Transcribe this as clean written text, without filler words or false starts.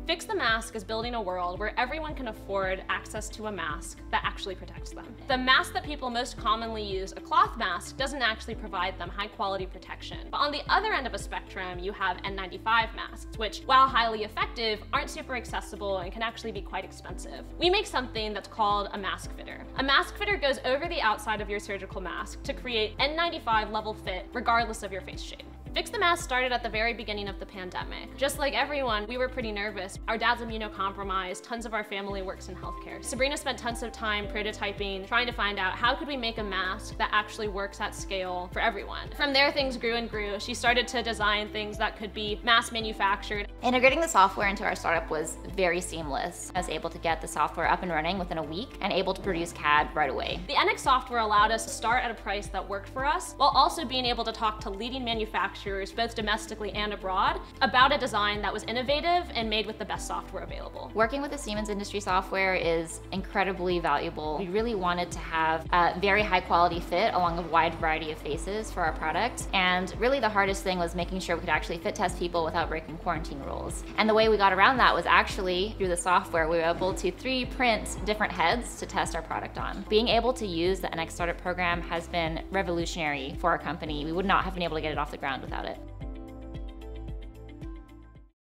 Fix the Mask is building a world where everyone can afford access to a mask that actually protects them. The mask that people most commonly use, a cloth mask, doesn't actually provide them high quality protection. But on the other end of a spectrum, you have N95 masks, which, while highly effective, aren't super accessible and can actually be quite expensive. We make something that's called a mask fitter. A mask fitter goes over the outside of your surgical mask to create N95 level fit regardless of your face shape. Fix the Mask started at the very beginning of the pandemic. Just like everyone, we were pretty nervous. Our dad's immunocompromised, tons of our family works in healthcare. Sabrina spent tons of time prototyping, trying to find out how could we make a mask that actually works at scale for everyone. From there, things grew and grew. She started to design things that could be mass manufactured. Integrating the software into our startup was very seamless. I was able to get the software up and running within a week and able to produce CAD right away. The NX software allowed us to start at a price that worked for us, while also being able to talk to leading manufacturers both domestically and abroad about a design that was innovative and made with the best software available. Working with the Siemens industry software is incredibly valuable. We really wanted to have a very high quality fit along a wide variety of faces for our product, and really the hardest thing was making sure we could actually fit test people without breaking quarantine rules. And the way we got around that was actually through the software. We were able to 3D print different heads to test our product on. Being able to use the NX Startup program has been revolutionary for our company. We would not have been able to get it off the ground without it.